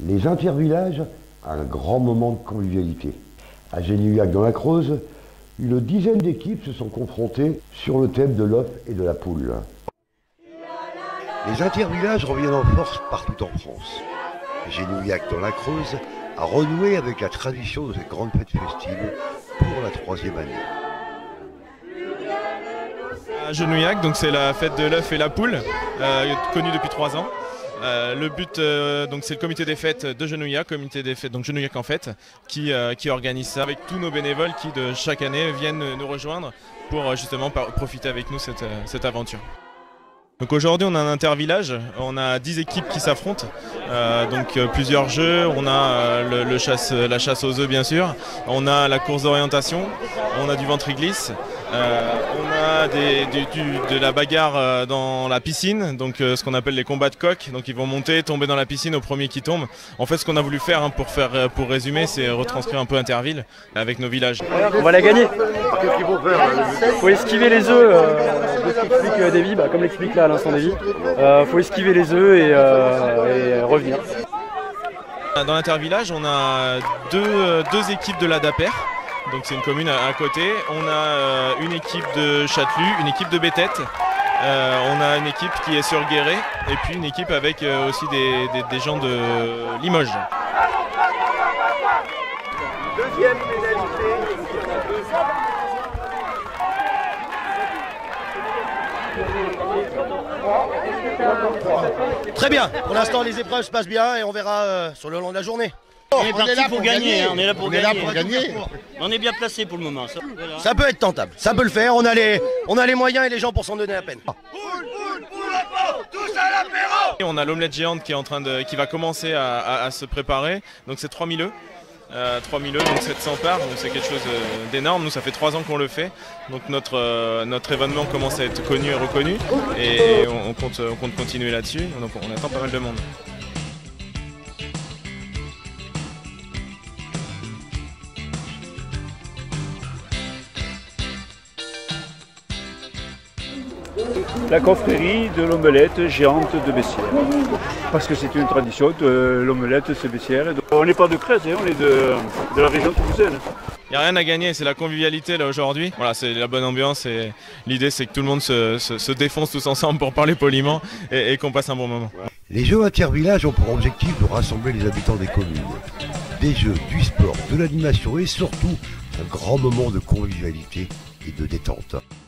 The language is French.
Les intervillages, un grand moment de convivialité. À Genouillac dans la Creuse, une dizaine d'équipes se sont confrontées sur le thème de l'œuf et de la poule. Les intervillages reviennent en force partout en France. Genouillac dans la Creuse a renoué avec la tradition de cette grande fête festive pour la 3e année. À Genouillac, donc c'est la fête de l'œuf et la poule, connue depuis 3 ans. Le but, donc c'est le comité des fêtes de Genouillac, comité des fêtes, donc Genouillac en fête, qui organise ça avec tous nos bénévoles qui de chaque année viennent nous rejoindre pour justement profiter avec nous cette aventure. Donc aujourd'hui on a un intervillage, on a 10 équipes qui s'affrontent, donc plusieurs jeux, on a la chasse aux œufs bien sûr, on a la course d'orientation, on a du ventre-glisse, on a de la bagarre dans la piscine, donc ce qu'on appelle les combats de coqs, donc ils vont monter, tomber dans la piscine au premier qui tombe. En fait ce qu'on a voulu faire, pour résumer, c'est retranscrire un peu Interville avec nos villages. On va la gagner. Qu'est-ce qu'il faut faire? Il faut esquiver les œufs, de ce qu'explique Davy, comme l'explique là à l'instant Davy. Il faut esquiver les œufs et revenir. Dans l'Intervillage, on a deux équipes de l'ADAPER. Donc c'est une commune à côté. On a une équipe de Châtelus, une équipe de Béthette. On a une équipe qui est sur Guéret et puis une équipe avec aussi des gens de Limoges. Deuxième pénalité. Très bien, pour l'instant les épreuves se passent bien et on verra sur le long de la journée. On est parti pour gagner, on est là pour gagner. On est bien placé pour le moment. Ça peut être tentable, ça peut le faire, on a les moyens et les gens pour s'en donner la peine. On a l'omelette géante qui va commencer à se préparer, donc c'est 3000 œufs. 3000 œufs, donc 700 parts, donc c'est quelque chose d'énorme. Nous, ça fait 3 ans qu'on le fait, donc notre événement commence à être connu et reconnu, et on compte continuer là-dessus, donc on attend pas mal de monde. La confrérie de l'omelette géante de Bessières. Parce que c'est une tradition de l'omelette de Bessières. On n'est pas de Crèze, on est de la région toulousaine. Il n'y a rien à gagner, c'est la convivialité là aujourd'hui. Voilà, c'est la bonne ambiance et l'idée c'est que tout le monde se défonce tous ensemble pour parler poliment et qu'on passe un bon moment. Les Jeux intervillages ont pour objectif de rassembler les habitants des communes. Des jeux, du sport, de l'animation et surtout un grand moment de convivialité et de détente.